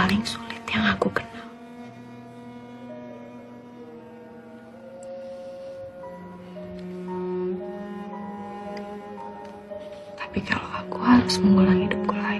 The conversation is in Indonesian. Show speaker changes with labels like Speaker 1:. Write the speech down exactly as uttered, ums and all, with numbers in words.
Speaker 1: paling sulit yang aku kenal. Tapi kalau aku harus mengulang hidupku lagi,